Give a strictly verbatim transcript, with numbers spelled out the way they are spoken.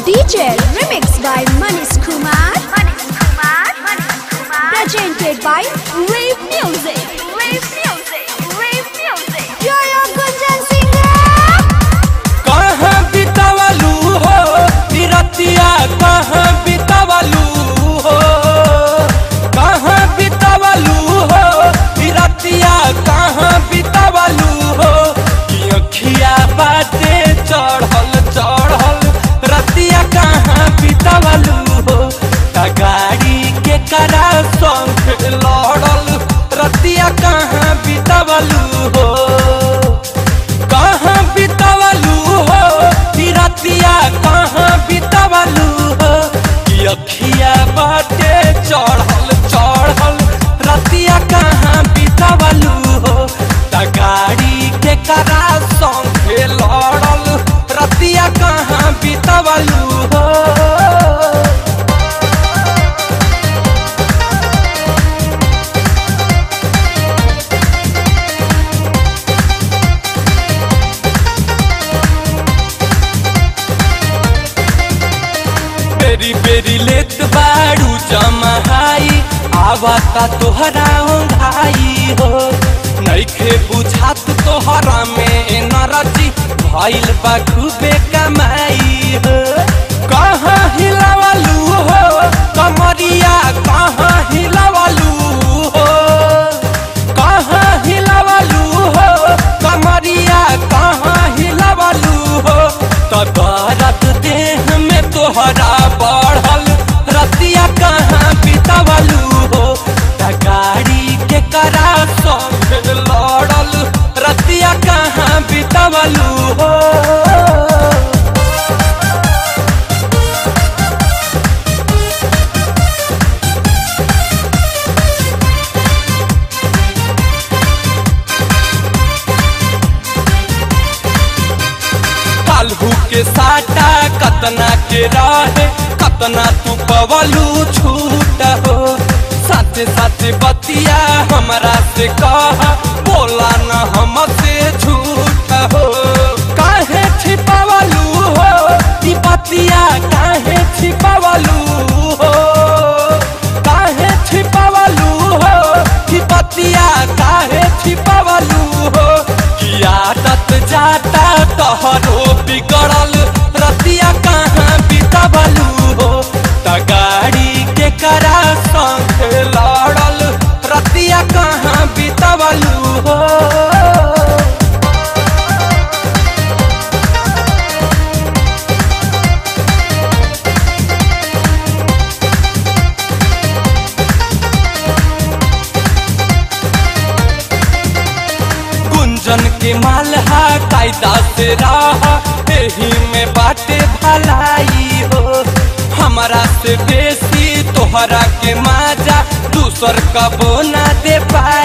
D J remix by Manish Kumar. Manish Kumar. Manish Kumar. Presented by Rave Music. Rave Music. Rave Music. Yo yo Gunjan Singer. कहाँ बितावलू हो बिरतिया, कहाँ बितावलू हो, कहाँ बितावलू हो बिरतिया, कहाँ बितावलू हो। अखिया बाटे चढ़ल चढ़ल रतिया, कहाँ बितावलू हो। गाड़ी के करा संग लड़ल रतिया, कहाँ बितावलू हो। कहाँ बितावलू हो रतिया, कहाँ बितावलू हो। अखिया बाटे चढ़ल चढ़ल रतिया, कहाँ बितावलू हो। गाड़ी के करा संग लड़ल रतिया, कहाँ बितावलू हो। बेरी बेरी लेत बाड़ू जमाई, आवता तोहरा भाई हो। नइखे बुझात तोहरा में नरजी, भइल बा खूबे कमाई हो। कहाँ हिलावलू हो कमरिया, कहाँ हिलावलू हो, कहाँ हिलावलू हो कमरिया, कहाँ हिलावलू हो। तो दर्द देह में तोहरा बढ़ल रतिया, कहाँ बितावलू हो। गाड़ी के करा संग लड़ल रतिया, कहाँ बितावलू हो। काल्हू के साटा कतना के रहे, कतना तू पवलू छूट हो। साथे साथे बतिया हमरा से कह, बोला न हमसे झूठ हो। काहे छिपावलू हो ई बतिया, काहे छिपावलू हो, काहे छिपावलू हो ई बतिया, काहे छिपावलू हो। की आदत जाता तोहरो बिगड़ल रतिया, कहाँ बितावलू हो। गाड़ी के करा संग लड़ल रतिया, कहाँ बितावलू हो। गुंजन के मालहा कायदा से रहा, एही में बाटे भलाई हो। हमारा से बेसी तोहरा के माजा दूसर कबो ना दे पाई।